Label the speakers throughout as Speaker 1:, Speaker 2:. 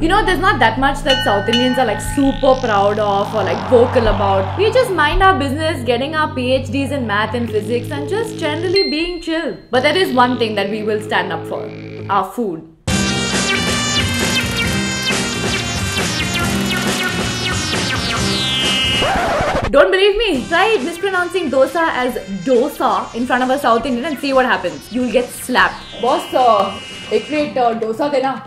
Speaker 1: You know, there's not that much that South Indians are like super proud of or like vocal about. We just mind our business, getting our PhDs in math and physics and just generally being chill. But there is one thing that we will stand up for. Our food. Don't believe me? Try mispronouncing dosa as dosa in front of a South Indian and see what happens. You'll get slapped. Boss, ek plate dosa dena.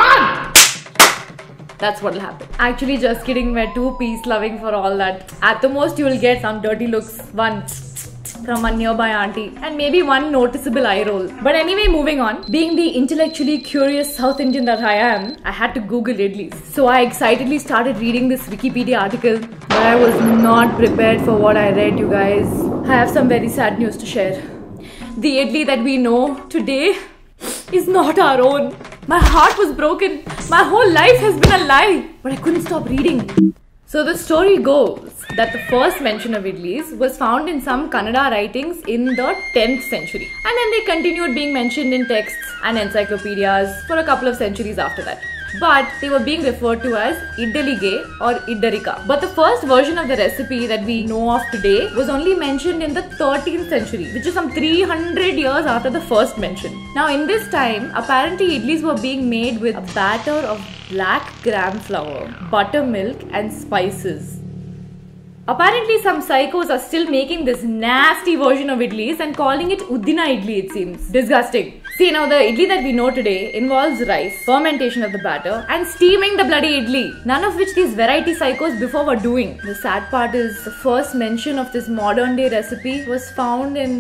Speaker 1: That's what'll happen. Actually, just kidding. We're too peace-loving for all that. At the most, you'll get some dirty looks. One from a nearby auntie and maybe one noticeable eye roll. But anyway, moving on. Being the intellectually curious South Indian that I am, I had to Google idlis. So I excitedly started reading this Wikipedia article, but I was not prepared for what I read, you guys. I have some very sad news to share. The idli that we know today is not our own. My heart was broken. My whole life has been a lie, but I couldn't stop reading. So the story goes that the first mention of idlis was found in some Kannada writings in the 10th century. And then they continued being mentioned in texts and encyclopedias for a couple of centuries after that. But they were being referred to as iddalige or iddarika. But the first version of the recipe that we know of today was only mentioned in the 13th century, which is some 300 years after the first mention. Now in this time, apparently idlis were being made with a batter of black gram flour, buttermilk and spices. Apparently some psychos are still making this nasty version of idlis and calling it Uddina idli, it seems. Disgusting. See, now the idli that we know today involves rice, fermentation of the batter and steaming the bloody idli. None of which these variety psychos before were doing. The sad part is the first mention of this modern day recipe was found in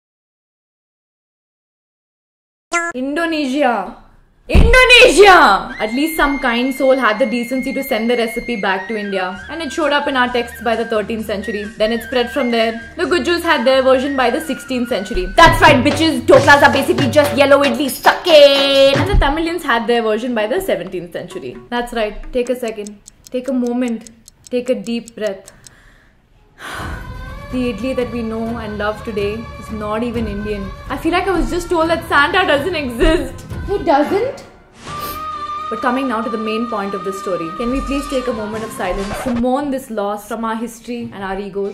Speaker 1: Indonesia. At least some kind soul had the decency to send the recipe back to India. And it showed up in our texts by the 13th century. Then it spread from there. The Gujus had their version by the 16th century. That's right, bitches. Doklas are basically just yellow idli. Suck it! And the Tamilians had their version by the 17th century. That's right. Take a second. Take a moment. Take a deep breath. The idli that we know and love today is not even Indian. I feel like I was just told that Santa doesn't exist. It doesn't? But coming now to the main point of this story, can we please take a moment of silence to mourn this loss from our history and our egos?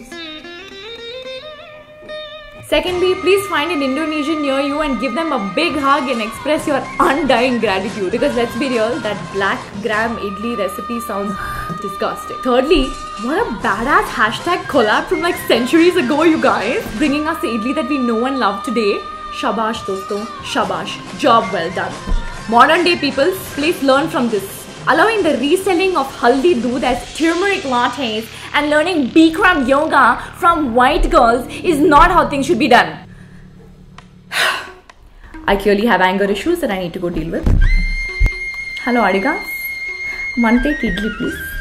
Speaker 1: Secondly, please find an Indonesian near you and give them a big hug and express your undying gratitude. Because let's be real, that black gram idli recipe sounds disgusting. Thirdly, what a badass hashtag collab from like centuries ago, you guys. Bringing us the idli that we know and love today. Shabash dosto, shabash. Job well done. Modern day people, please learn from this. Allowing the reselling of haldi doodh as turmeric lattes and learning Bikram yoga from white girls is not how things should be done. I clearly have anger issues that I need to go deal with. Hello, Adigas. One plate idli, please.